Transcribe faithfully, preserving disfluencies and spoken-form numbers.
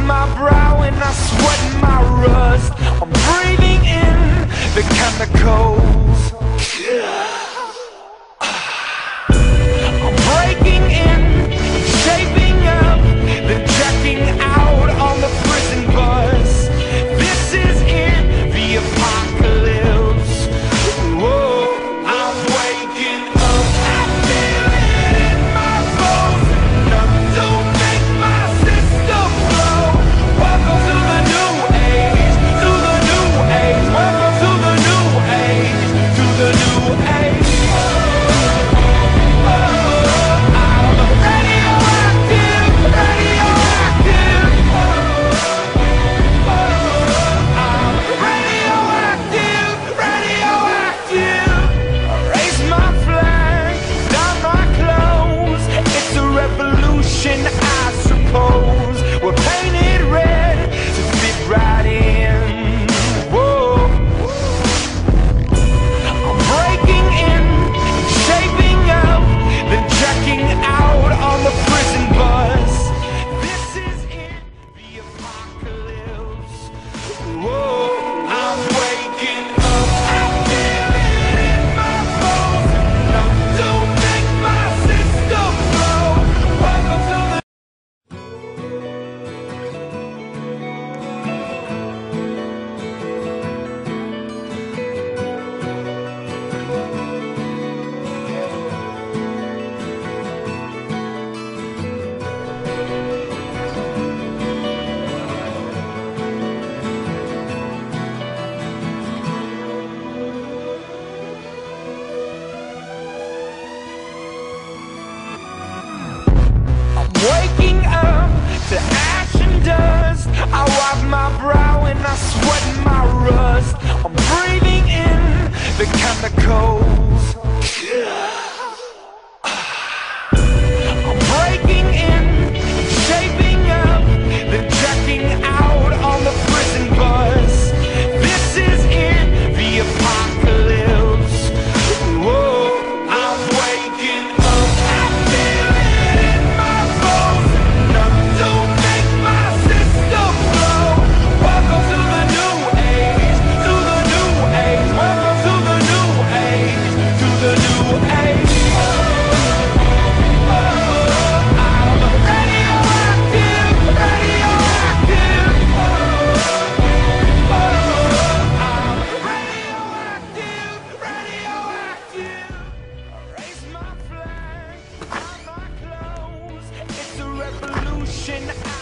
my brow and I sweat my rust. I'm breathing in the chemicals. I'm breaking in, shaping up, then checking out on the prison bus. This is it, the apocalypse. Whoa, I'm waking up, I feel it in my bones. Enough to make my system blow. Welcome to the new age, to the new age. Welcome to the new age, to the new age. I suppose we're painted red to fit right in. Whoa. I'm breaking in, shaping up, then checking out on the prison bus. This is it, the apocalypse. Whoa, I'm waking up, I feel it in my bones. Enough to make my system blow. Welcome to the waking up to ash and dust. I wipe my brow and I sweat my rust. I'm breathing in the chemicals. I'm breaking in, shaping up, then checking out on the prison bus. This is it, the apocalypse. Whoa, I'm waking up, I feel it in my bones. Enough to make my system blow. Welcome to the new age, to the new age. Welcome to the new age, to the new age. I'm radioactive, radioactive. I'm radioactive, radioactive. Raise my flag, on my clothes. It's a revolution.